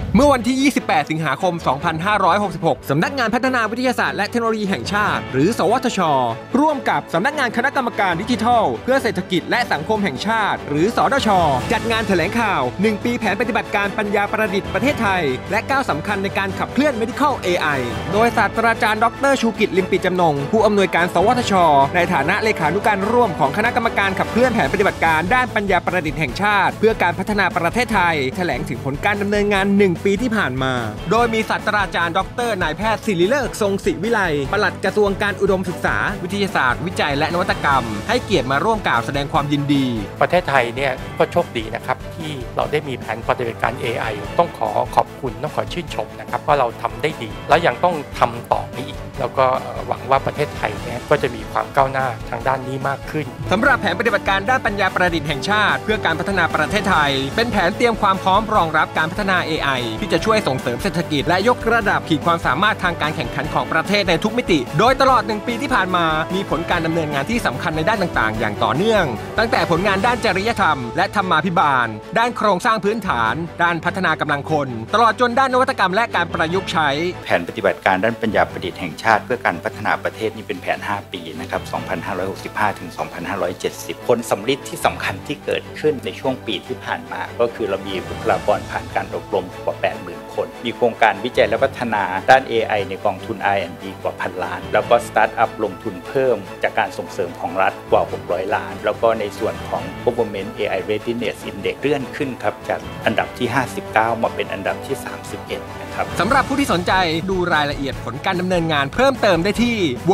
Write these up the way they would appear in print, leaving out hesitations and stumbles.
เมื่อวันที่ 28 สิงหาคม 2566 สำนักงานพัฒนาวิทยาศาสตร์และเทคโนโลยีแห่งชาติหรือสวทช.ร่วมกับสำนักงานคณะกรรมการดิจิทัลเพื่อเศรษฐกิจและสังคมแห่งชาติหรือสดช.จัดงานแถลงข่าว 1 ปีแผนปฏิบัติการปัญญาประดิษฐ์ประเทศไทยและก้าวสำคัญในการขับเคลื่อน Medical AI โดยศาสตราจารย์ดร.ชูกิจ ลิมปิจำนงผู้อำนวยการสวทช.ในฐานะเลขานุการร่วมของคณะกรรมการขับเคลื่อนแผนปฏิบัติการด้านปัญญาประดิษฐ์แห่งชาติเพื่อการพัฒนาประเทศไทยแถลงถึงผลการดำเนินงาน 1 ปีที่ผ่านมาโดยมีศาสตราจารย์ดร.นายแพทย์ศิริเลิกษ์ทรงศิวิไลปลัดกระทรวงการอุดมศึกษาวิทยาศาสตร์วิจัยและนวัตกรรมให้เกียรติมาร่วมกล่าวแสดงความยินดีประเทศไทยเนี่ยก็โชคดีนะครับที่เราได้มีแผนปฏิบัติการ AI ต้องขอบคุณต้องขอชื่นชมนะครับว่าเราทำได้ดีและยังต้องทำต่อไปอีกแล้วก็หวังว่าประเทศไทยเนี่ยก็จะมีความก้าวหน้าทางด้านนี้มากขึ้นสำหรับแผนปฏิบัติการด้านปัญญาประดิษฐ์แห่งชาติเพื่อการพัฒนาประเทศไทยเป็นแผนเตรียมความพร้อมรองรับการพัฒนา AI ที่จะช่วยส่งเสริมเศรษฐกิจและยกระดับขีดความสามารถทางการแข่งขันของประเทศในทุกมิติโดยตลอด1 ปีที่ผ่านมามีผลการดำเนินงานที่สำคัญในด้านต่างๆอย่างต่อเนื่องตั้งแต่ผลงานด้านจริยธรรมและธรรมาภิบาลด้านโครงสร้างพื้นฐานด้านพัฒนากำลังคนตลอดจนด้านนวัตกรรมและการประยุกต์ใช้แผนปฏิบัติการด้านปัญญาประดิษฐ์แห่งชาติเพื่อการพัฒนาประเทศนี่เป็นแผน5 ปีนะครับ 2565 ถึง 2570 ผลสำลิดที่สำคัญที่เกิดขึ้นในช่วงปีที่ผ่านมาก็คือเรามีบุคลากรผ่านการอบรมกว่า 80,000 คนมีโครงการวิจัยและพัฒนาด้าน AI ในกองทุน R&D กว่า 1,000 ล้านแล้วก็สตาร์ทอัพลงทุนเพิ่มจากการส่งเสริมของรัฐกว่า 600 ล้านแล้วก็ในส่วนของ Government AI Readiness Index เลื่อนขึ้นครับจากอันดับที่ 59 มาเป็นอันดับที่ 31 นะครับสำหรับผู้ที่สนใจดูรายละเอียดผลการดำเนินงานเพิ่มเติมได้ที่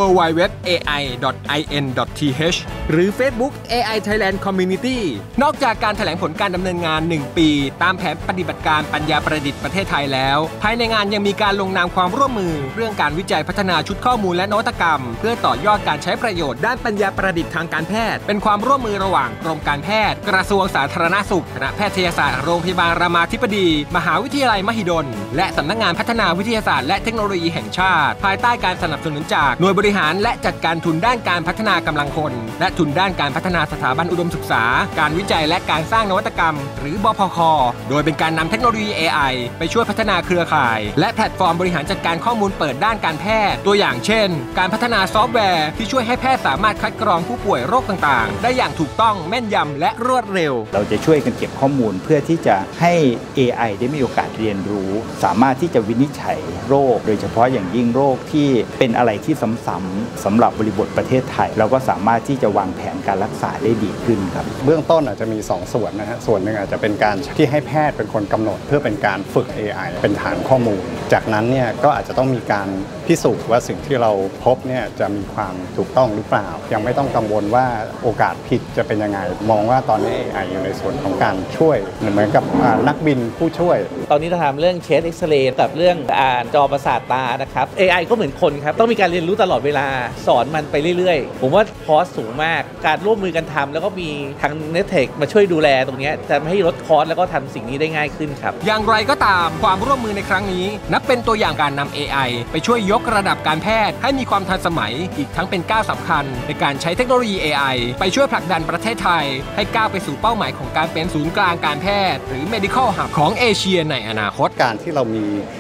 www.ai.in.th หรือ Facebook AI Thailand Community นอกจากการแถลงผลการดำเนินงาน 1 ปีตามแผนปฏิบัติการปัญญาประดิษฐ์ประเทศไทยแล้วภายในงานยังมีการลงนามความร่วมมือเรื่องการวิจัยพัฒนาชุดข้อมูลและนวัตกรรมเพื่อต่อยอดการใช้ประโยชน์ด้านปัญญาประดิษฐ์ทางการแพทย์เป็นความร่วมมือระหว่างกรมการแพทย์กระทรวงสาธารณสุขคณะแพทยศาสตร์โรงพยาบาลรามาธิบดีมหาวิทยาลัยมหิดลและสำนักงานพัฒนาวิทยาศาสตร์และเทคโนโลยีแห่งชาติภายใต้การสนับสนุนจากหน่วยบริหารและจัดการทุนด้านการพัฒนากำลังคนและทุนด้านการพัฒนาสถาบันอุดมศึกษาการวิจัยและการสร้างนวัตกรรมหรือบพค.โดยเป็นการนำเทคโนโลยี AI ไปช่วยพัฒนาเครือข่ายและแพลตฟอร์มบริหารจัดการข้อมูลเปิดด้านการแพทย์ตัวอย่างเช่นการพัฒนาซอฟต์แวร์ที่ช่วยให้แพทย์สามารถคัดกรองผู้ป่วยโรคต่างๆได้อย่างถูกต้องแม่นยำและรวดเร็วเราจะช่วยกันเก็บข้อมูลเพื่อที่จะให้ AI ได้มีโอกาสเรียนรู้สามารถที่จะวินิจฉัยโรคโดยเฉพาะอย่างยิ่งโรคที่เป็นอะไรที่ซ้ำๆสำหรับบริบทประเทศไทยเราก็สามารถที่จะวางแผนการรักษาได้ดีขึ้นครับเบื้องต้นอาจจะมี2 ส่วนนะฮะส่วนหนึ่งอาจจะเป็นการที่ให้แพทย์เป็นคนกำหนดเพื่อเป็นการฝึก AI เป็นฐานข้อมูลจากนั้นเนี่ยก็อาจจะต้องมีการพิสูจน์ว่าสิ่งที่เราพบเนี่ยจะมีความถูกต้องหรือเปล่ายังไม่ต้องกังวลว่าโอกาสผิดจะเป็นยังไงมองว่าตอนนี้ AI อยู่ในส่วนของการช่วยเหมือนกับนักบินผู้ช่วยตอนนี้เราทำเรื่องเคสเอ็กซเรย์กับเรื่องอ่านจอประสาทตานะครับ AI ก็เหมือนคนครับต้องมีการเรียนรู้ตลอดเวลาสอนมันไปเรื่อยๆผมว่าคอสสูงมากการร่วมมือกันทำแล้วก็มีทาง Netech มาช่วยดูแลตรงนี้จะให้ลดคอสแล้วก็ทำสิ่งนี้ได้ง่ายขึ้นครับอย่างไรก็ตามความร่วมมือในครั้งนี้นับเป็นตัวอย่างการนำ AI ไปช่วยยกระดับการแพทย์ให้มีความทันสมัยอีกทั้งเป็นก้าวสำคัญในการใช้เทคโนโลยี AI ไปช่วยผลักดันประเทศไทยให้ก้าวไปสู่เป้าหมายของการเป็นศูนย์กลางการแพทย์หรือ Medical Hub ของเอเชียในอนาคตการที่เรามี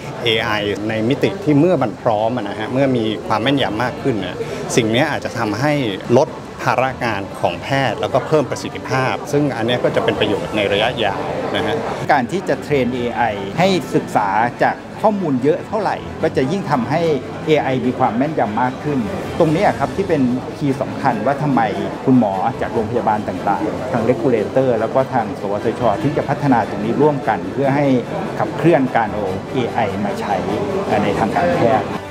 AI ในมิติที่เมื่อมันพร้อมนะฮะเมื่อมีความแม่นยำมากขึ้นนะสิ่งนี้อาจจะทำให้ลดภาระงานของแพทย์แล้วก็เพิ่มประสิทธิภาพซึ่งอันนี้ก็จะเป็นประโยชน์ในระยะยาวนะฮะการที่จะเทรน AI ให้ศึกษาจากข้อมูลเยอะเท่าไหร่ก็จะยิ่งทำให้ AI มีความแม่นยำมากขึ้นตรงนี้ครับที่เป็นคีย์สำคัญว่าทำไมคุณหมอจากโรงพยาบาลต่างๆทาง Regulator แล้วก็ทางสวทช.ที่จะพัฒนาตรงนี้ร่วมกันเพื่อให้ขับเคลื่อนการเอา AI มาใช้ในทางการแพทย์